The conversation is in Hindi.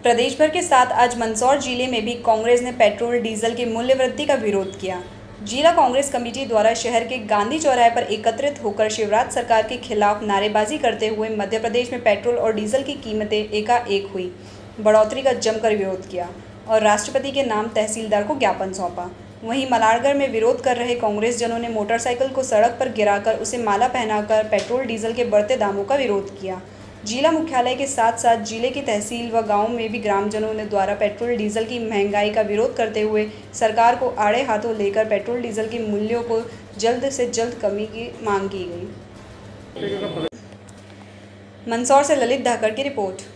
प्रदेश भर के साथ आज मंदसौर जिले में भी कांग्रेस ने पेट्रोल डीजल की मूल्य वृद्धि का विरोध किया। जिला कांग्रेस कमेटी द्वारा शहर के गांधी चौराहे पर एकत्रित होकर शिवराज सरकार के खिलाफ नारेबाजी करते हुए मध्य प्रदेश में पेट्रोल और डीजल की कीमतें एकाएक हुई बढ़ोतरी का जमकर विरोध किया और राष्ट्रपति के नाम तहसीलदार को ज्ञापन सौंपा। वहीं मलारगढ़ में विरोध कर रहे कांग्रेस जनों ने मोटरसाइकिल को सड़क पर गिराकर उसे माला पहनाकर पेट्रोल डीजल के बढ़ते दामों का विरोध किया। जिला मुख्यालय के साथ साथ जिले की तहसील व गांव में भी ग्रामजनों ने द्वारा पेट्रोल डीजल की महंगाई का विरोध करते हुए सरकार को आड़े हाथों लेकर पेट्रोल डीजल के मूल्यों को जल्द से जल्द कमी की मांग की गई। मंदसौर से ललित धाकड़ की रिपोर्ट।